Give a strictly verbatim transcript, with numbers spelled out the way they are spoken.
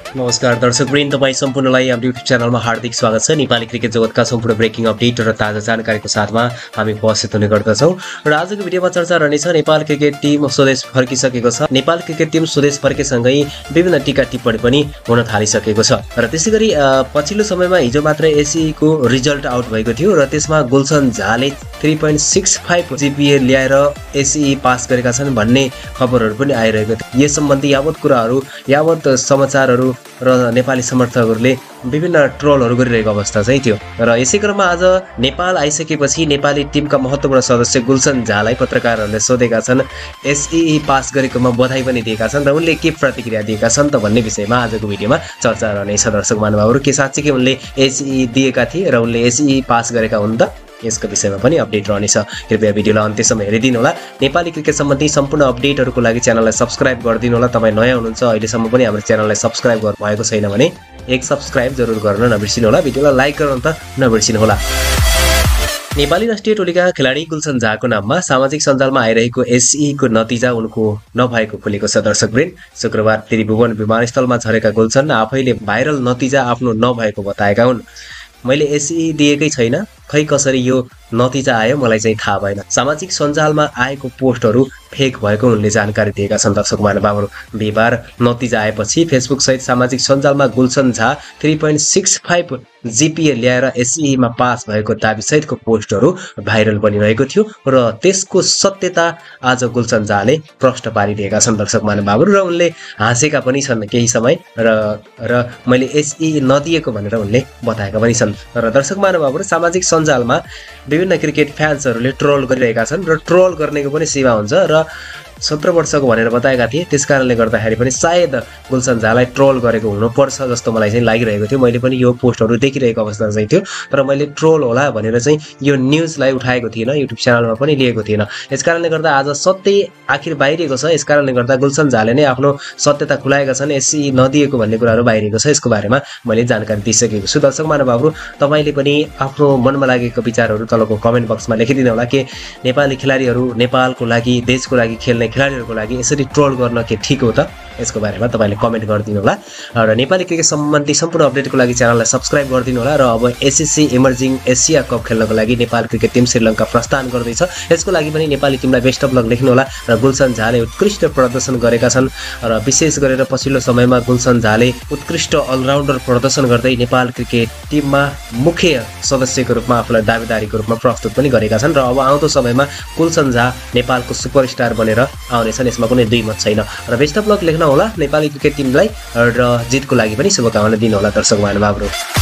नमस्कार दर्शकवृन्द, तपाईँ सम्पूर्णलाई हाम्रो युट्युब च्यानलमा हार्दिक स्वागत छ। नेपाली क्रिकेट जगतका सम्पूर्ण ब्रेकिङ अपडेट र ताजा जानकारीको साथमा हामी उपस्थित हुने गर्दछौँ र आजको भिडियोमा चर्चा रहनेछ नेपाल क्रिकेट टिम स्वदेश फर्किसकेको छ। नेपाल क्रिकेट टिम स्वदेश फर्केसँगै विभिन्न टीका टिप्पणी पनि हुन थालिसकेको छ र त्यसैगरी पछिल्लो समयमा हिजो मात्र एसईको रिजल्ट आउट भएको थियो र त्यसमा गुलसन झाले three point six five GPA ल्याएर एसई पास गरेका छन् भन्ने खबरहरू पनि आइरहेको थियो। यस सम्बन्धी यावत कुराहरू यावत समाचारहरू र नेपाली समर्थकहरूले विभिन्न ट्रोलहरू गरिरहेको अवस्था चाहिँ थियो र यसै क्रममा आज नेपाल आइसकेपछि नेपाली टिमका महत्त्वपूर्ण सदस्य गुलसन झालाई पत्रकारहरूले सोधेका छन्, एसई पास गरेकोमा बधाई पनि दिएका छन् र उनले के प्रतिक्रिया दिएका छन् त भन्ने विषयमा आजको भिडियोमा चर्चा रहनेछ। दर्शक महानुभावहरू, के साँच्चै उनले एसई दिएका थिए र उनले एसई पास गरेका हुन् त? यसको विषयमा पनि अपडेट रहनेछ। कृपया भिडियोलाई अन्त्यसम्म हेरिदिनु होला। नेपाली क्रिकेट सम्बन्धी सम्पूर्ण अपडेटहरूको लागि च्यानललाई सब्स्क्राइब गरिदिनु होला। तपाईँ नयाँ हुनुहुन्छ, अहिलेसम्म पनि हाम्रो च्यानललाई सब्स्क्राइब गर्नु भएको छैन भने एक सब्स्क्राइब जरुर गर्न नबिर्सिनु होला। भिडियोलाई लाइक गर्न त नबिर्सिनु होला। नेपाली राष्ट्रिय टोलीका खेलाडी गुलसन झाको नाममा सामाजिक सञ्जालमा आइरहेको एसईको नतिजा उनको नभएको खुलेको छ। दर्शकवृन्द, शुक्रबार त्रिभुवन विमानस्थलमा झरेका गुलसन आफैले भाइरल नतिजा आफ्नो नभएको बताएका हुन्। मैले एसई दिएकै छैन, खै कसरी यो नतिजा आयो मलाई चाहिँ थाहा भएन। सामाजिक सञ्जालमा आएको पोस्टहरू फेक भएको उनले जानकारी दिएका छन्। दर्शक महानुभावहरू, बिहिबार नतिजा आएपछि फेसबुक सहित सामाजिक सञ्जालमा Gulsan Jha three point six five GPA ल्याएर एसईमा पास भएको दाबी सहितको पोस्टहरू भाइरल बनिरहेको थियो र त्यसको सत्यता आज गुलसन झाले प्रश्न पारिदिएका छन्। दर्शक महानुभावहरू, र उनले हाँसेका पनि छन् केही समय र र मैले एसई नदिएको भनेर उनले बताएका पनि छन्। र दर्शक महानुभावहरू, सामाजिक सञ्जालमा विभिन्न क्रिकेट फ्यान्सहरूले ट्रोल गरिरहेका छन् र ट्रोल गर्नेको पनि सीमा हुन्छ र सत्र वर्षको भनेर बताएका थिए। त्यस कारणले गर्दाखेरि पनि सायद गुलसन झालाई ट्रोल गरेको हुनुपर्छ जस्तो मलाई चाहिँ लागिरहेको थियो। मैले पनि यो पोस्टहरू देखिरहेको अवस्था चाहिँ थियो, तर मैले ट्रोल होला भनेर चाहिँ यो न्युजलाई उठाएको थिइनँ, युट्युब च्यानलमा पनि लिएको थिइनँ। यस कारणले गर्दा आज सत्य आखिर बाहिरिएको छ। यस कारणले गर्दा गुलसन झाले नै आफ्नो सत्यता खुलाएका छन्। एसई नदिएको भन्ने कुराहरू बाहिरिएको छ। यसको बारेमा मैले जानकारी दिइसकेको छु। दर्शक महानुभावहरू, तपाईँले पनि आफ्नो मनमा लागेको विचारहरू तलको कमेन्ट बक्समा लेखिदिनु होला। के नेपाली खेलाडीहरू नेपालको लागि, देशको लागि खेल्ने खेलाडीहरूको लागि यसरी ट्रोल गर्न के ठिक हो त? यसको बारेमा तपाईँले कमेन्ट गरिदिनु होला र नेपाली क्रिकेट सम्बन्धी सम्पूर्ण अपडेटको लागि च्यानललाई सब्स्क्राइब गरिदिनु होला। र अब एसएससी इमर्जिङ एसिया कप खेल्नको लागि नेपाल क्रिकेट टिम श्रीलङ्का प्रस्थान गर्दैछ। यसको लागि पनि नेपाली टिमलाई बेस्ट अफ लक लेख्नु होला। र गुलसन झाले उत्कृष्ट प्रदर्शन गरेका छन् र विशेष गरेर पछिल्लो समयमा गुलसन झाले उत्कृष्ट अलराउन्डर प्रदर्शन गर्दै नेपाल क्रिकेट टिममा मुख्य सदस्यको रूपमा आफूलाई दावेदारीको रूपमा प्रस्तुत पनि गरेका छन् र अब आउँदो समयमा गुलसन झा नेपालको सुपरस्टार बनेर आउनेछन्, यसमा कुनै दुई मत छैन। र बेस्ट अफ लक लेख्न होला नेपाली क्रिकेट टिमलाई र जितको लागि पनि शुभकामना दिनु होला। दर्शक महानुभावहरू।